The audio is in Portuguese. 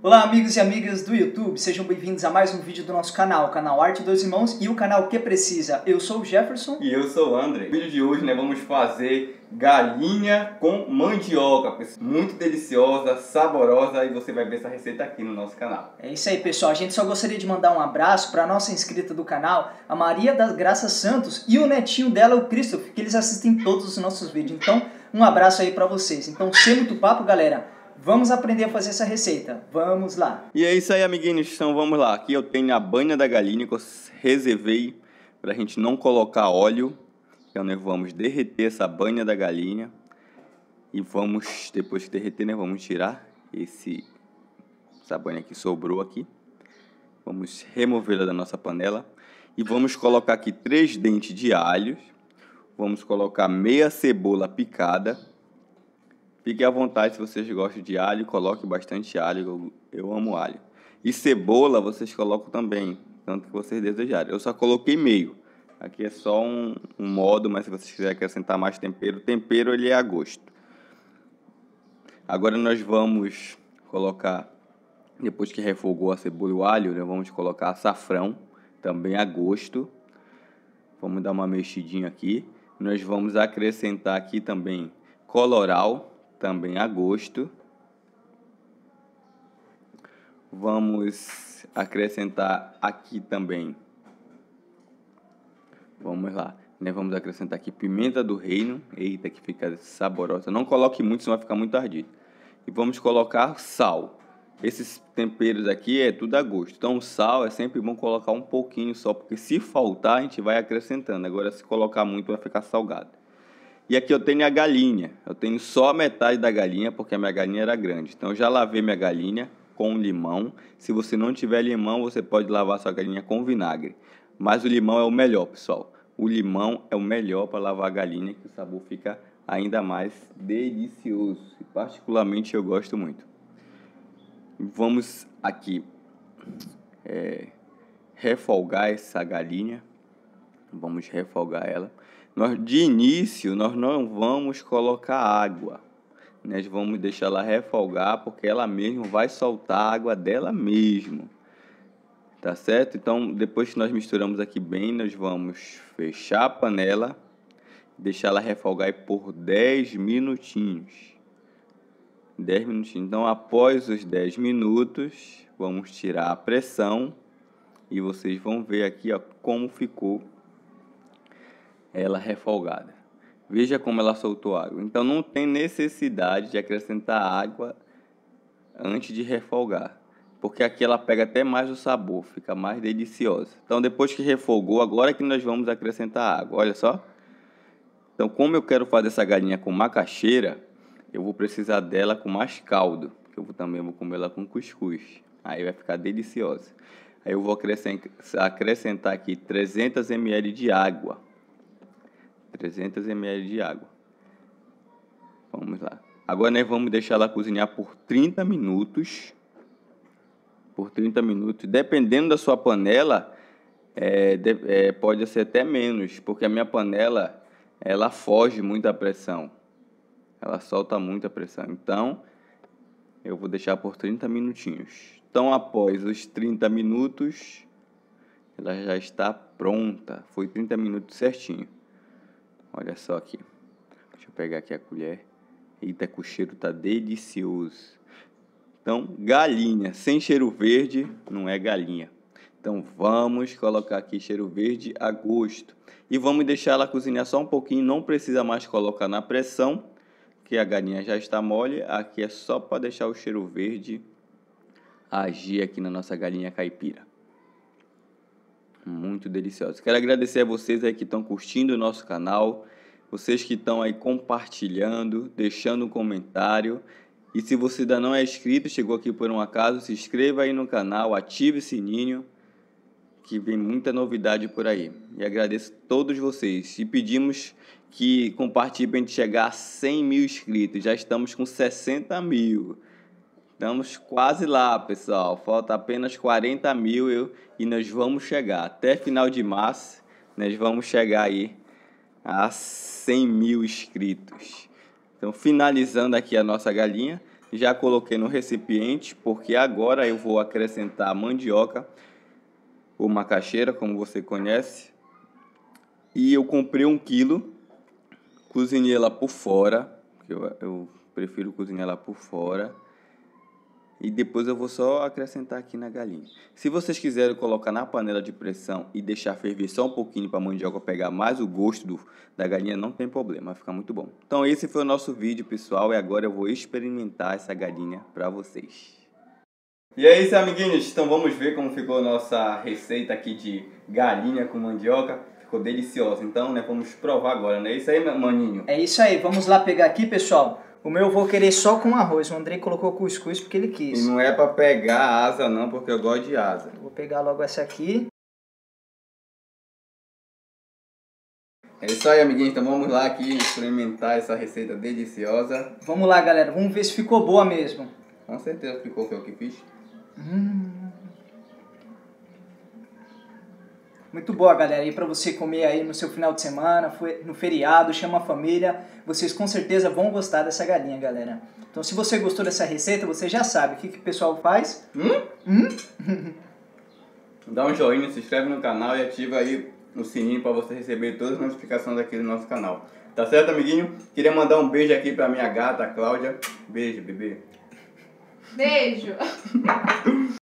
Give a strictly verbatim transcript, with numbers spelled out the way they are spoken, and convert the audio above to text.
Olá amigos e amigas do YouTube, sejam bem-vindos a mais um vídeo do nosso canal, o canal Arte dos Irmãos e o canal Que Precisa. Eu sou o Jefferson. E eu sou o André. No vídeo de hoje nós vamos fazer galinha com mandioca, pessoal. Muito deliciosa, saborosa, e você vai ver essa receita aqui no nosso canal. É isso aí, pessoal. A gente só gostaria de mandar um abraço para a nossa inscrita do canal, a Maria das Graças Santos, e o netinho dela, o Christopher, que eles assistem todos os nossos vídeos. Então, um abraço aí para vocês. Então, sem muito papo, galera, vamos aprender a fazer essa receita. Vamos lá. E é isso aí, amiguinhos. Então vamos lá. Aqui eu tenho a banha da galinha que eu reservei para a gente não colocar óleo. Então nós vamos derreter essa banha da galinha. E vamos, depois que derreter, nós vamos tirar esse, essa banha que sobrou aqui. Vamos removê-la da nossa panela. E vamos colocar aqui três dentes de alho. Vamos colocar meia cebola picada. Fique à vontade, se vocês gostam de alho, coloque bastante alho, eu, eu amo alho. E cebola vocês colocam também, tanto que vocês desejarem. Eu só coloquei meio, aqui é só um, um modo, mas se vocês quiserem acrescentar mais tempero, o tempero ele é a gosto. Agora nós vamos colocar, depois que refogou a cebola e o alho, nós vamos colocar açafrão, também a gosto. Vamos dar uma mexidinha aqui. Nós vamos acrescentar aqui também colorau, também a gosto. Vamos acrescentar aqui também, vamos lá, né? Vamos acrescentar aqui pimenta do reino, eita que fica saborosa, não coloque muito senão vai ficar muito ardido. E vamos colocar sal. Esses temperos aqui é tudo a gosto, então o sal é sempre bom colocar um pouquinho só, porque se faltar a gente vai acrescentando, agora se colocar muito vai ficar salgado. E aqui eu tenho a galinha, eu tenho só a metade da galinha, porque a minha galinha era grande. Então eu já lavei minha galinha com limão. Se você não tiver limão, você pode lavar sua galinha com vinagre. Mas o limão é o melhor, pessoal. O limão é o melhor para lavar a galinha, que o sabor fica ainda mais delicioso. E particularmente eu gosto muito. Vamos aqui é, refogar essa galinha. Vamos refogar ela. Nós, de início, nós não vamos colocar água. Nós vamos deixar ela refogar, porque ela mesmo vai soltar a água dela mesmo. Tá certo? Então, depois que nós misturamos aqui bem, nós vamos fechar a panela, deixar ela refogar aí por dez minutinhos. dez minutinhos. Então, após os dez minutos, vamos tirar a pressão e vocês vão ver aqui, ó, como ficou ela refogada. Veja como ela soltou água. Então não tem necessidade de acrescentar água antes de refogar, porque aqui ela pega até mais o sabor, fica mais deliciosa. Então depois que refogou, agora que nós vamos acrescentar água. Olha só. Então como eu quero fazer essa galinha com macaxeira, eu vou precisar dela com mais caldo, que eu também vou comer ela com cuscuz. Aí vai ficar deliciosa. Aí eu vou acrescentar aqui trezentos mililitros de água. trezentos mililitros de água. Vamos lá. Agora nós vamos deixar ela cozinhar por trinta minutos. Por trinta minutos. Dependendo da sua panela, é, de, é, pode ser até menos, porque a minha panela, ela foge muito à pressão. Ela solta muita pressão. Então, eu vou deixar por trinta minutinhos. Então, após os trinta minutos, ela já está pronta. Foi trinta minutos certinho. Olha só aqui. Deixa eu pegar aqui a colher. Eita, que o cheiro tá delicioso. Então, galinha sem cheiro verde não é galinha. Então, vamos colocar aqui cheiro verde a gosto. E vamos deixar ela cozinhar só um pouquinho. Não precisa mais colocar na pressão, que a galinha já está mole. Aqui é só para deixar o cheiro verde agir aqui na nossa galinha caipira. Muito deliciosa. Quero agradecer a vocês aí que estão curtindo o nosso canal, vocês que estão aí compartilhando, deixando um comentário. E se você ainda não é inscrito, chegou aqui por um acaso, se inscreva aí no canal, ative o sininho, que vem muita novidade por aí. E agradeço a todos vocês. E pedimos que compartilhem para a gente chegar a cem mil inscritos. Já estamos com sessenta mil. Estamos quase lá, pessoal. Falta apenas quarenta mil eu, e nós vamos chegar. Até final de março, nós vamos chegar aí a cem mil inscritos. Então, finalizando aqui a nossa galinha, Já coloquei no recipiente, porque agora eu vou acrescentar a mandioca, ou macaxeira, como você conhece. E eu comprei um quilo, cozinhei ela por fora, porque eu, eu prefiro cozinhar ela por fora. E depois eu vou só acrescentar aqui na galinha. Se vocês quiserem colocar na panela de pressão e deixar ferver só um pouquinho para a mandioca pegar mais o gosto do, da galinha, não tem problema, vai ficar muito bom. Então esse foi o nosso vídeo, pessoal, e agora eu vou experimentar essa galinha para vocês. E é isso, amiguinhos, então vamos ver como ficou a nossa receita aqui de galinha com mandioca. Ficou deliciosa, então, né, vamos provar agora, não é isso aí, meu maninho? É isso aí, vamos lá pegar aqui, pessoal. O meu eu vou querer só com arroz. O Andrei colocou cuscuz porque ele quis. E não é para pegar a asa não, porque eu gosto de asa. Vou pegar logo essa aqui. É isso aí, amiguinhos. Então vamos lá aqui experimentar essa receita deliciosa. Vamos lá, galera. Vamos ver se ficou boa mesmo. Com certeza ficou, foi o que fiz. Hum. Muito boa, galera. E para você comer aí no seu final de semana, no feriado, chama a família. Vocês com certeza vão gostar dessa galinha, galera. Então, se você gostou dessa receita, você já sabe o que, que o pessoal faz. Hum? Hum? Dá um joinha, se inscreve no canal e ativa aí o sininho para você receber todas as notificações aqui do nosso canal. Tá certo, amiguinho? Queria mandar um beijo aqui pra minha gata, a Cláudia. Beijo, bebê. Beijo.